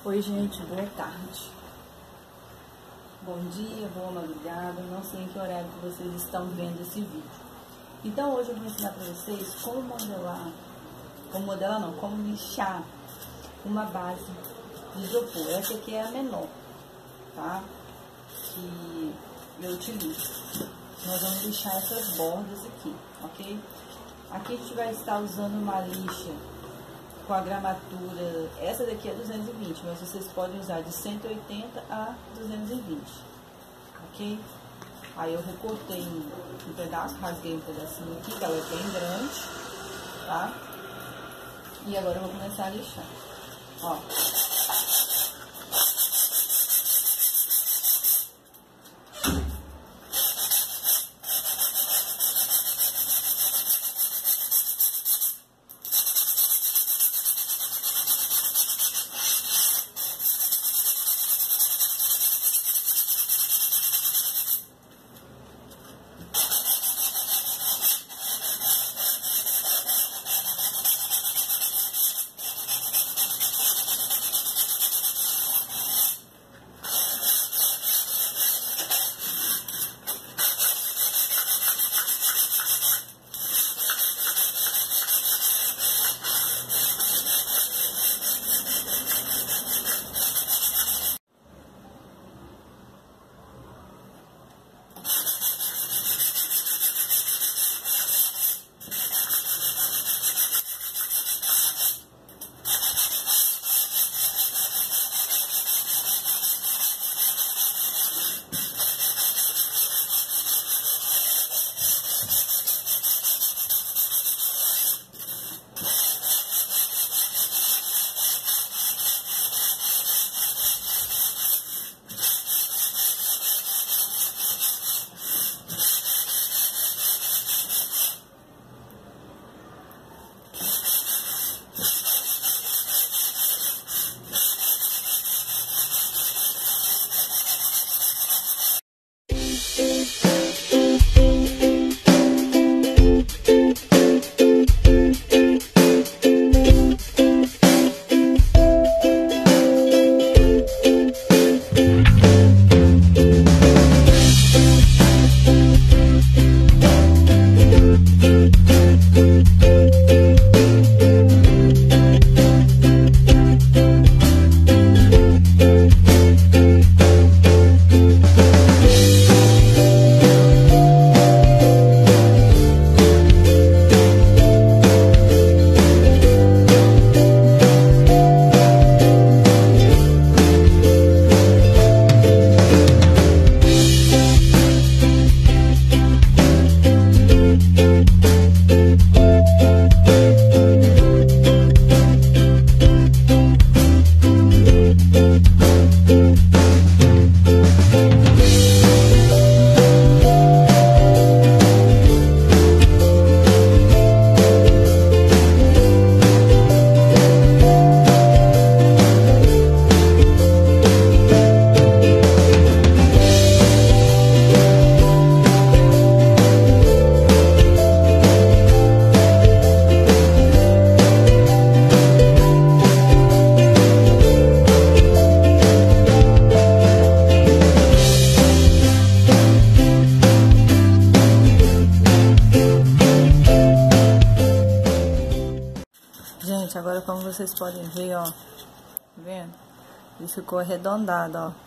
Oi gente, boa tarde, bom dia, boa madrugada, não sei em que horário que vocês estão vendo esse vídeo. Então hoje eu vou ensinar para vocês como lixar uma base de isopor. Essa aqui é a menor, tá? Que eu utilizo. Nós vamos lixar essas bordas aqui, ok? Aqui a gente vai estar usando uma lixa com a gramatura, essa daqui é 220, mas vocês podem usar de 180 a 220, ok? Aí eu recortei um pedaço, rasguei um pedacinho aqui, que ela é bem grande, tá? E agora eu vou começar a lixar, ó. Gente, agora como vocês podem ver, ó, tá vendo? Isso ficou arredondado, ó.